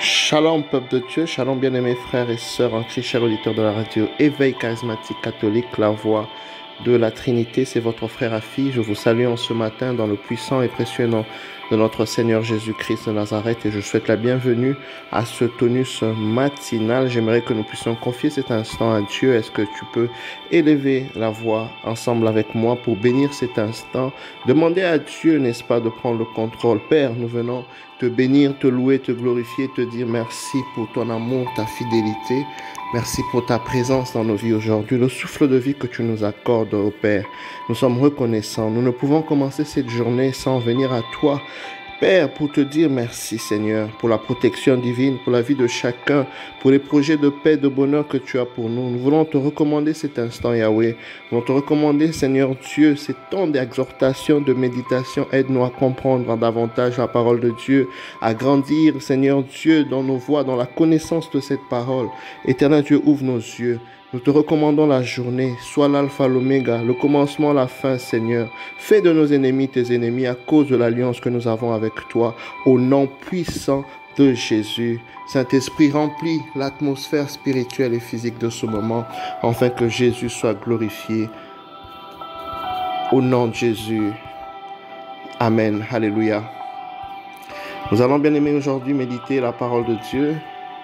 Shalom peuple de Dieu, shalom bien-aimés frères et sœurs en Christ, chers auditeurs de la radio Éveil charismatique catholique, la voix de la Trinité, c'est votre frère Afi. Je vous salue en ce matin dans le puissant et précieux nom de notre Seigneur Jésus-Christ de Nazareth et je souhaite la bienvenue à ce tonus matinal. J'aimerais que nous puissions confier cet instant à Dieu. Est-ce que tu peux élever la voix ensemble avec moi pour bénir cet instant? Demander à Dieu, n'est-ce pas, de prendre le contrôle. Père, nous venons te bénir, te louer, te glorifier, te dire merci pour ton amour, ta fidélité. Merci pour ta présence dans nos vies aujourd'hui, le souffle de vie que tu nous accordes, ô Père. Nous sommes reconnaissants. Nous ne pouvons commencer cette journée sans venir à toi, Père, pour te dire merci, Seigneur, pour la protection divine, pour la vie de chacun, pour les projets de paix, de bonheur que tu as pour nous. Nous voulons te recommander cet instant, Yahweh. Nous voulons te recommander, Seigneur Dieu, ces temps d'exhortation, de méditation. Aide-nous à comprendre davantage la parole de Dieu, à grandir, Seigneur Dieu, dans nos voies, dans la connaissance de cette parole. Éternel Dieu, ouvre nos yeux. Nous te recommandons la journée, sois l'alpha, l'oméga, le commencement, la fin, Seigneur. Fais de nos ennemis tes ennemis à cause de l'alliance que nous avons avec toi, au nom puissant de Jésus. Saint-Esprit, remplis l'atmosphère spirituelle et physique de ce moment, afin que Jésus soit glorifié. Au nom de Jésus. Amen. Alléluia. Nous allons bien aimer aujourd'hui méditer la parole de Dieu,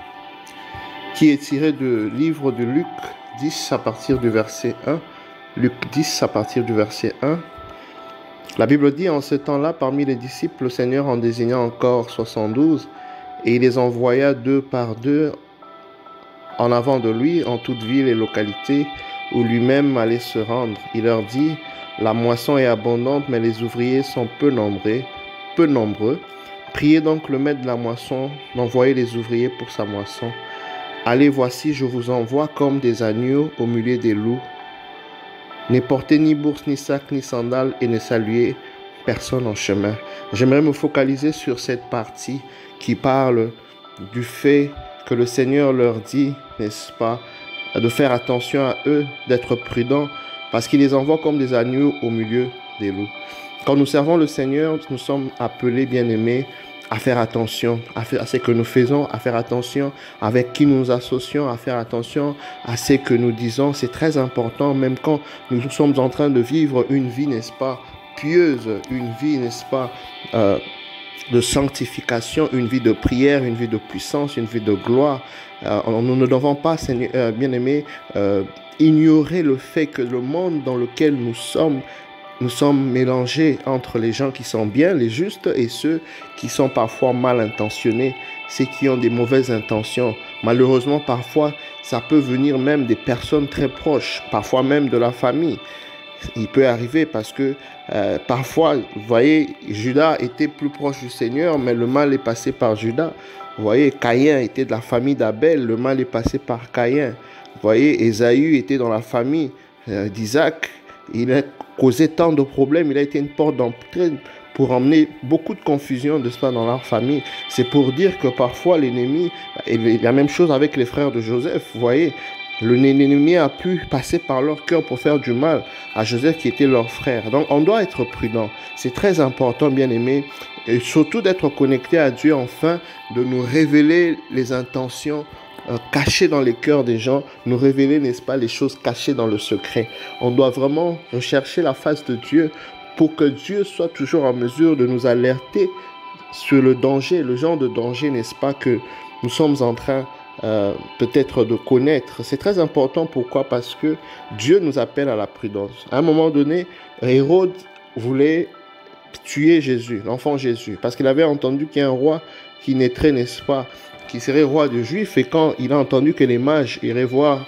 qui est tiré du livre de Luc 10 à partir du verset 1. Luc 10 à partir du verset 1. La Bible dit, en ce temps-là, parmi les disciples, le Seigneur en désigna encore 72, et il les envoya deux par deux en avant de lui, en toute ville et localité, où lui-même allait se rendre. Il leur dit, la moisson est abondante, mais les ouvriers sont peu nombreux. Priez donc le maître de la moisson d'envoyer les ouvriers pour sa moisson. Allez, voici, je vous envoie comme des agneaux au milieu des loups. Ne portez ni bourse, ni sac, ni sandales, et ne saluez personne en chemin. J'aimerais me focaliser sur cette partie qui parle du fait que le Seigneur leur dit, n'est-ce pas, de faire attention à eux, d'être prudents, parce qu'il les envoie comme des agneaux au milieu des loups. Quand nous servons le Seigneur, nous sommes appelés, bien-aimés, à faire attention à ce que nous faisons, à faire attention avec qui nous nous associons, à faire attention à ce que nous disons. C'est très important, même quand nous sommes en train de vivre une vie, n'est-ce pas, pieuse, une vie, n'est-ce pas, de sanctification, une vie de prière, une vie de puissance, une vie de gloire. Nous ne devons pas, bien-aimés, ignorer le fait que le monde dans lequel nous sommes mélangés entre les gens qui sont bien, les justes, et ceux qui sont parfois mal intentionnés, ceux qui ont des mauvaises intentions. Malheureusement, parfois, ça peut venir même des personnes très proches, parfois même de la famille. Il peut arriver parce que parfois, vous voyez, Judas était plus proche du Seigneur, mais le mal est passé par Judas. Vous voyez, Caïn était de la famille d'Abel, le mal est passé par Caïn. Vous voyez, Ésaü était dans la famille d'Isaac. Il a causé tant de problèmes, il a été une porte d'entrée pour emmener beaucoup de confusion de cela dans leur famille. C'est pour dire que parfois l'ennemi, et la même chose avec les frères de Joseph, vous voyez, l'ennemi a pu passer par leur cœur pour faire du mal à Joseph qui était leur frère. Donc on doit être prudent, c'est très important, bien aimé, et surtout d'être connecté à Dieu, afin de nous révéler les intentions cachées dans les cœurs des gens, nous révéler, n'est-ce pas, les choses cachées dans le secret. On doit vraiment rechercher la face de Dieu pour que Dieu soit toujours en mesure de nous alerter sur le danger, le genre de danger, n'est-ce pas, que nous sommes en train peut-être de connaître. C'est très important. Pourquoi? Parce que Dieu nous appelle à la prudence. À un moment donné, Hérode voulait tuer Jésus, l'enfant Jésus, parce qu'il avait entendu qu'il y a un roi qui naîtrait, n'est-ce pas, qui serait roi des Juifs, et quand il a entendu que les mages iraient voir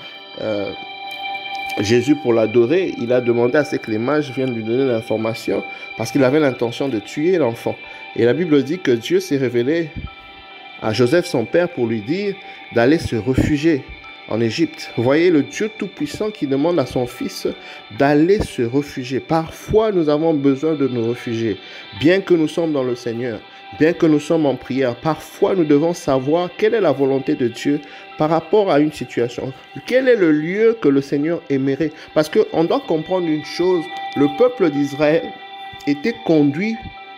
Jésus pour l'adorer, il a demandé à ce que les mages viennent lui donner l'information, parce qu'il avait l'intention de tuer l'enfant. Et la Bible dit que Dieu s'est révélé à Joseph, son père, pour lui dire d'aller se réfugier en Égypte. Vous voyez, le Dieu Tout-Puissant qui demande à son Fils d'aller se réfugier. Parfois, nous avons besoin de nous réfugier, bien que nous sommes dans le Seigneur. Bien que nous sommes en prière, parfois nous devons savoir quelle est la volonté de Dieu par rapport à une situation. Quel est le lieu que le Seigneur aimerait? Parce qu'on doit comprendre une chose, le peuple d'Israël était conduit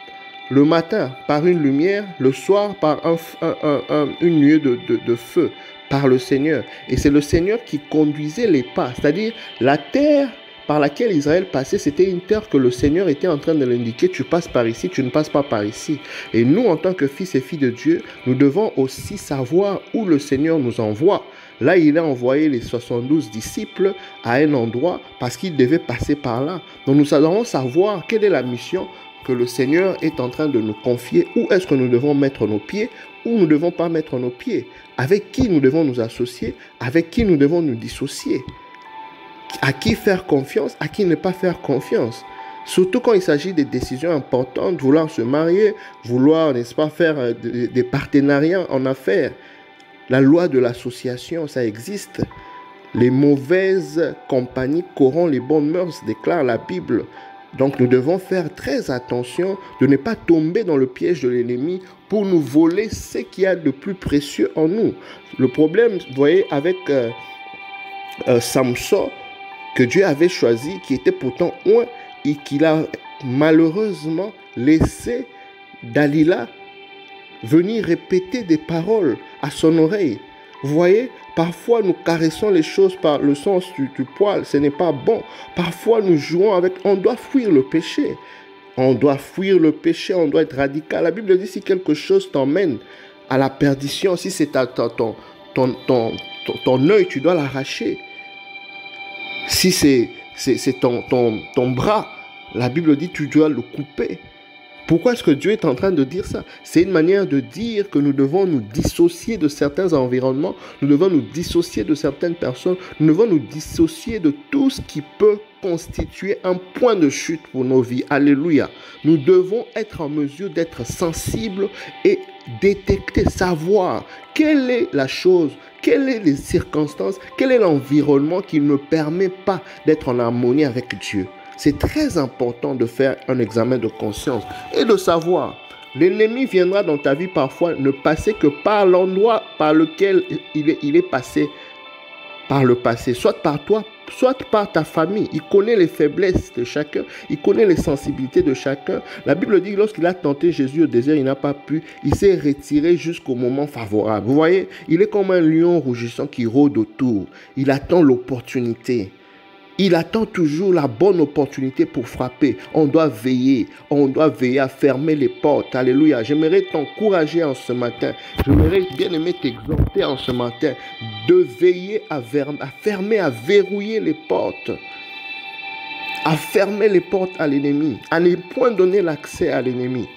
Le matin, par une lumière, le soir, par une nuée de feu, par le Seigneur. Et c'est le Seigneur qui conduisait les pas. C'est-à-dire, la terre par laquelle Israël passait, c'était une terre que le Seigneur était en train de l'indiquer. Tu passes par ici, tu ne passes pas par ici. Et nous, en tant que fils et filles de Dieu, nous devons aussi savoir où le Seigneur nous envoie. Là, il a envoyé les 72 disciples à un endroit parce qu'ils devaient passer par là. Donc, nous devons savoir quelle est la mission que le Seigneur est en train de nous confier. Où est-ce que nous devons mettre nos pieds, où nous ne devons pas mettre nos pieds. Avec qui nous devons nous associer, avec qui nous devons nous dissocier. À qui faire confiance, à qui ne pas faire confiance. Surtout quand il s'agit des décisions importantes, vouloir se marier, vouloir, n'est-ce pas, faire des partenariats en affaires. La loi de l'association, ça existe. Les mauvaises compagnies corrompent les bonnes mœurs, déclare la Bible. Donc nous devons faire très attention de ne pas tomber dans le piège de l'ennemi pour nous voler ce qu'il y a de plus précieux en nous. Le problème, vous voyez, avec Samson, que Dieu avait choisi, qui était pourtant oint, et qu'il a malheureusement laissé Dalila venir répéter des paroles à son oreille. Vous voyez, parfois nous caressons les choses par le sens du poil, ce n'est pas bon. Parfois nous jouons avec, on doit fuir le péché. On doit fuir le péché, on doit être radical. La Bible dit si quelque chose t'emmène à la perdition, si c'est ton œil, tu dois l'arracher. Si c'est ton bras, la Bible dit tu dois le couper. Pourquoi est-ce que Dieu est en train de dire ça? C'est une manière de dire que nous devons nous dissocier de certains environnements, nous devons nous dissocier de certaines personnes, nous devons nous dissocier de tout ce qui peut constituer un point de chute pour nos vies. Alléluia. Nous devons être en mesure d'être sensibles et détecter, savoir quelle est la chose, quelles sont les circonstances, quel est l'environnement qui ne me permet pas d'être en harmonie avec Dieu. C'est très important de faire un examen de conscience et de savoir. L'ennemi viendra dans ta vie parfois ne passer que par l'endroit par lequel il est passé par le passé, soit par toi, soit par ta famille. Il connaît les faiblesses de chacun, il connaît les sensibilités de chacun. La Bible dit que lorsqu'il a tenté Jésus au désert, il n'a pas pu, il s'est retiré jusqu'au moment favorable. Vous voyez, il est comme un lion rougissant qui rôde autour. Il attend l'opportunité. Il attend toujours la bonne opportunité pour frapper. On doit veiller à fermer les portes. Alléluia. J'aimerais t'encourager en ce matin. J'aimerais bien aimer t'exhorter en ce matin de veiller à fermer, à verrouiller les portes. À fermer les portes à l'ennemi. À ne point donner l'accès à l'ennemi.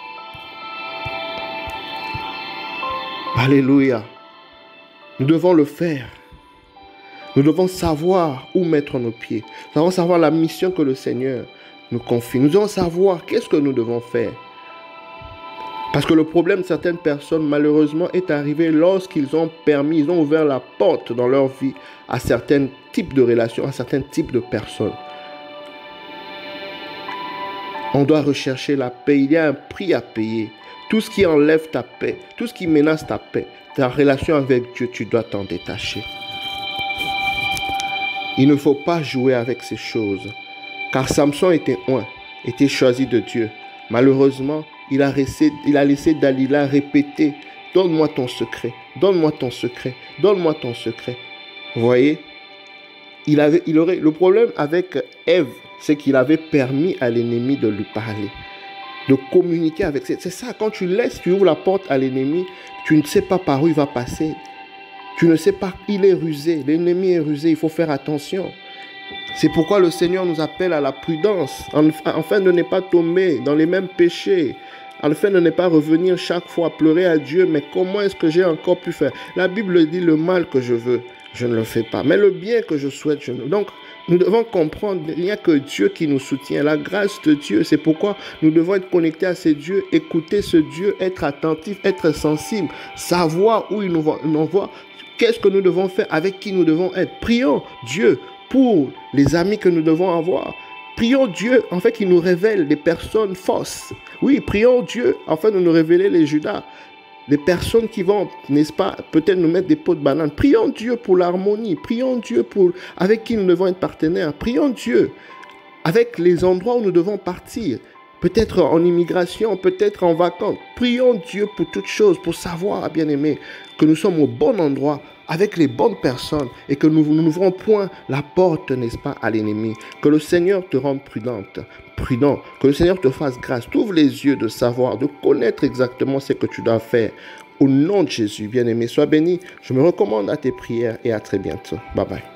Alléluia. Nous devons le faire. Nous devons savoir où mettre nos pieds. Nous devons savoir la mission que le Seigneur nous confie. Nous devons savoir qu'est-ce que nous devons faire. Parce que le problème de certaines personnes, malheureusement, est arrivé lorsqu'ils ont ils ont ouvert la porte dans leur vie à certains types de relations, à certains types de personnes. On doit rechercher la paix. Il y a un prix à payer. Tout ce qui enlève ta paix, tout ce qui menace ta paix, ta relation avec Dieu, tu dois t'en détacher. Il ne faut pas jouer avec ces choses. Car Samson était oint, était choisi de Dieu. Malheureusement, il a laissé Dalila répéter « Donne-moi ton secret, donne-moi ton secret, donne-moi ton secret. » Vous voyez, le problème avec Ève, c'est qu'il avait permis à l'ennemi de lui parler, de communiquer avec. C'est ça, quand tu ouvres la porte à l'ennemi, tu ne sais pas par où il va passer. Tu ne sais pas, il est rusé, l'ennemi est rusé, il faut faire attention. C'est pourquoi le Seigneur nous appelle à la prudence, afin de ne pas tomber dans les mêmes péchés, afin de ne pas revenir chaque fois pleurer à Dieu, mais comment est-ce que j'ai encore pu faire? La Bible dit le mal que je veux, je ne le fais pas, mais le bien que je souhaite, je ne... Donc, nous devons comprendre, il n'y a que Dieu qui nous soutient, la grâce de Dieu. C'est pourquoi nous devons être connectés à ce Dieu, écouter ce Dieu, être attentifs, être sensibles, savoir où il nous envoie. Qu'est-ce que nous devons faire? Avec qui nous devons être? Prions Dieu pour les amis que nous devons avoir. Prions Dieu afin qu'il nous révèle des personnes fausses. Oui, prions Dieu afin de nous révéler les Judas. Des personnes qui vont, n'est-ce pas, peut-être nous mettre des pots de banane. Prions Dieu pour l'harmonie. Prions Dieu avec qui nous devons être partenaires. Prions Dieu avec les endroits où nous devons partir. peut-être en immigration, peut-être en vacances. Prions Dieu pour toutes choses, pour savoir, bien-aimé, que nous sommes au bon endroit, avec les bonnes personnes et que nous n'ouvrons point la porte, n'est-ce pas, à l'ennemi. Que le Seigneur te rende prudent, que le Seigneur te fasse grâce, t'ouvre les yeux de savoir, de connaître exactement ce que tu dois faire. Au nom de Jésus, bien-aimé, sois béni. Je me recommande à tes prières et à très bientôt. Bye bye.